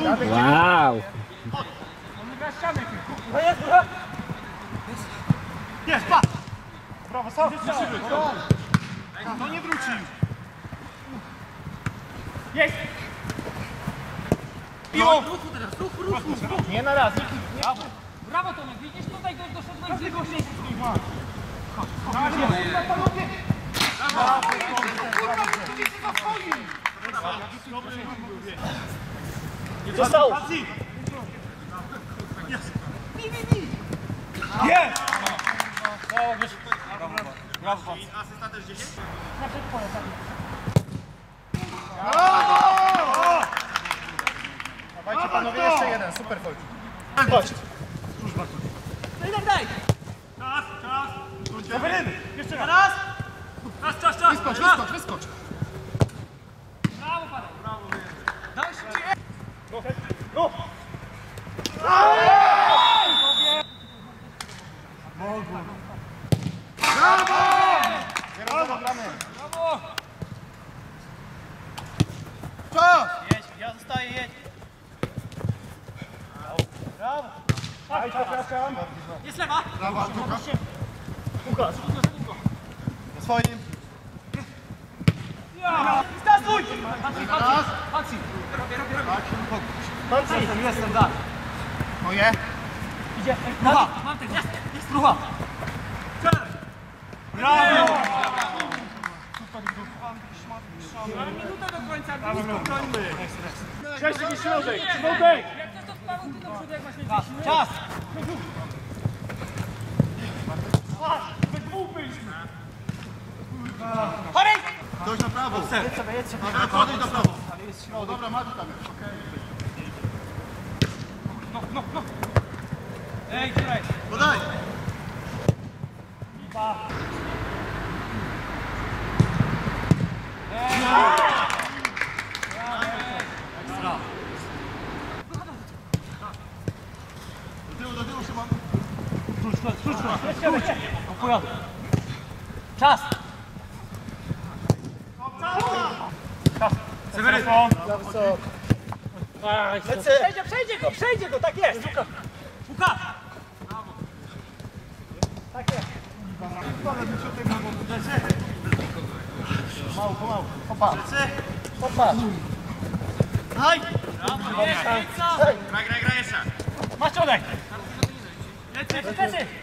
Wow! Jest, patrz! Brawo, sam! No nie wrócił! Jest! Piło! Nie na raz, Brawo Tomek, widzisz tutaj doszedłeś z jego miejsca. Został! Jest! Brawo! Asysta też 10? Dawajcie panowie, jeszcze jeden, super chodź. Chodź. Daj! Czas! Seweryn! Jeszcze raz! Czas! Wyskocz! Brawo Paweł! Daj szybciej! No! Brawo! Brawo! Czas! Jedź, ja zostaję, jedź. Brawo! Przepraszam. Jest lewa! Brawo, Łukasz. Na swoim. Stasuj! Raz. Patrz! Jestem, tak. Moje. Idzie! Rucha. Mam ten, jest! Rucha. Brawo! Mamy minutę do końca, blisko brońmy! Cześć, taki środek! Jak chcesz to z Paweł, ty do przodu, jak masz więcej siły. Czas! We dwóch byliśmy! Chorej! Ktoś na prawo! Jedź sobie na prawo! O, dobra, Mati tam jest. No! Ej, tutaj! Podaj! Do tyłu Szymon. Opowiadam. Czas! Seweryn! Przejdzie go, tak jest! Łukasz! Pomału. Hopa. Daj! Brawo! Graj jeszcze! Masz ciągaj! Lecy!